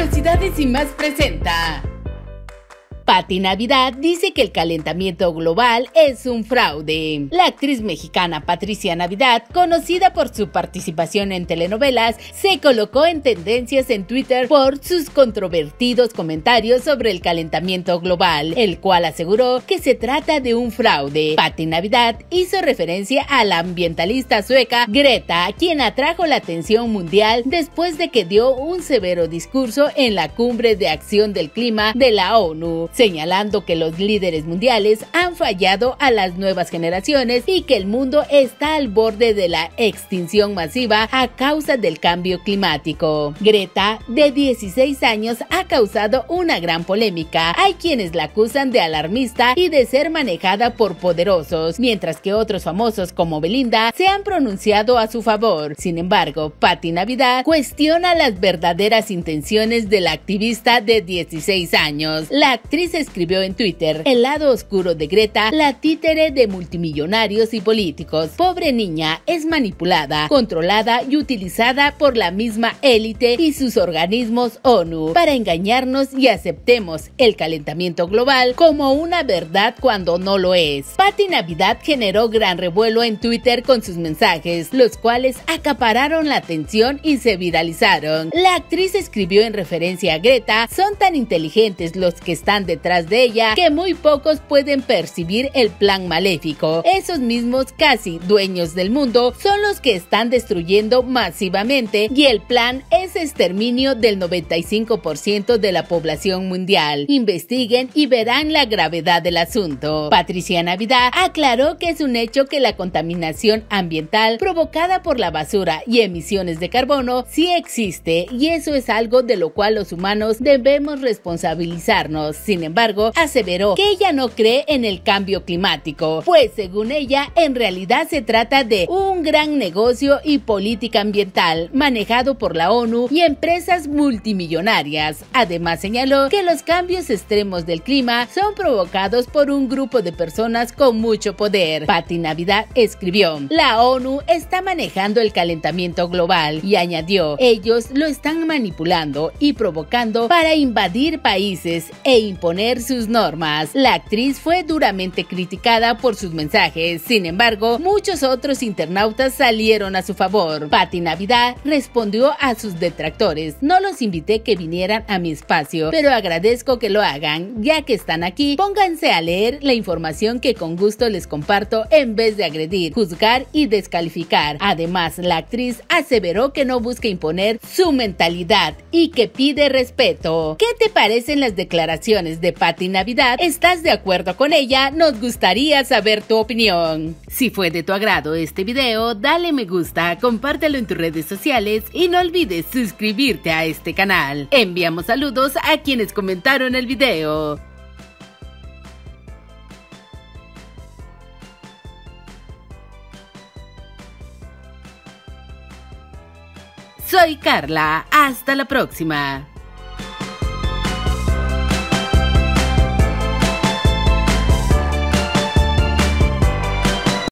Curiosidades y más presenta. Pati Navidad dice que el calentamiento global es un fraude. La actriz mexicana Patricia Navidad, conocida por su participación en telenovelas, se colocó en tendencias en Twitter por sus controvertidos comentarios sobre el calentamiento global, el cual aseguró que se trata de un fraude. Pati Navidad hizo referencia a la ambientalista sueca Greta, quien atrajo la atención mundial después de que dio un severo discurso en la Cumbre de Acción del Clima de la ONU, señalando que los líderes mundiales han fallado a las nuevas generaciones y que el mundo está al borde de la extinción masiva a causa del cambio climático. Greta, de 16 años, ha causado una gran polémica. Hay quienes la acusan de alarmista y de ser manejada por poderosos, mientras que otros famosos como Belinda se han pronunciado a su favor. Sin embargo, Pati Navidad cuestiona las verdaderas intenciones de la activista de 16 años. La actriz escribió en Twitter: "El lado oscuro de Greta, la títere de multimillonarios y políticos. Pobre niña, es manipulada, controlada y utilizada por la misma élite y sus organismos ONU para engañarnos y aceptemos el calentamiento global como una verdad cuando no lo es". Pati Navidad generó gran revuelo en Twitter con sus mensajes, los cuales acapararon la atención y se viralizaron. La actriz escribió en referencia a Greta: "Son tan inteligentes los que están detrás de ella que muy pocos pueden percibir el plan maléfico. Esos mismos casi dueños del mundo son los que están destruyendo masivamente y el plan es exterminio del 95% de la población mundial. Investiguen y verán la gravedad del asunto". Patricia Navidad aclaró que es un hecho que la contaminación ambiental provocada por la basura y emisiones de carbono sí existe, y eso es algo de lo cual los humanos debemos responsabilizarnos. Sin embargo, aseveró que ella no cree en el cambio climático, pues según ella, en realidad se trata de un gran negocio y política ambiental manejado por la ONU y empresas multimillonarias. Además, señaló que los cambios extremos del clima son provocados por un grupo de personas con mucho poder. Pati Navidad escribió: "La ONU está manejando el calentamiento global", y añadió: "Ellos lo están manipulando y provocando para invadir países e imponer sus normas". La actriz fue duramente criticada por sus mensajes. Sin embargo, muchos otros internautas salieron a su favor. Pati Navidad respondió a sus detractores: "No los invité que vinieran a mi espacio, pero agradezco que lo hagan. Ya que están aquí, pónganse a leer la información que con gusto les comparto en vez de agredir, juzgar y descalificar". Además, la actriz aseveró que no busca imponer su mentalidad y que pide respeto. ¿Qué te parecen las declaraciones de Pati Navidad? ¿Estás de acuerdo con ella? Nos gustaría saber tu opinión. Si fue de tu agrado este video, dale me gusta, compártelo en tus redes sociales y no olvides suscribirte a este canal. Enviamos saludos a quienes comentaron el video. Soy Carla, hasta la próxima.